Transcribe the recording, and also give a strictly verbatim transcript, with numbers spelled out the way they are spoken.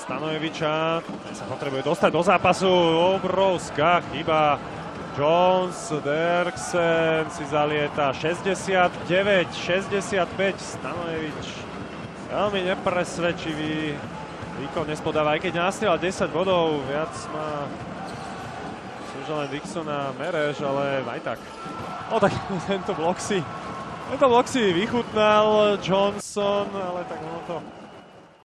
Stanojeviča. Ten sa potrebuje dostať do zápasu. Obrovská chyba. Jones, Derksen si zalieta. šesťdesiatdeväť šesťdesiatpäť. Stanojevič veľmi nepresvedčivý výkon nespodáva, aj keď nastrieľal desať bodov. Viac má len Dixon a Mereš, ale aj tak. No tak tento blok si, tento blok si vychutnal Johnson, ale tak ono to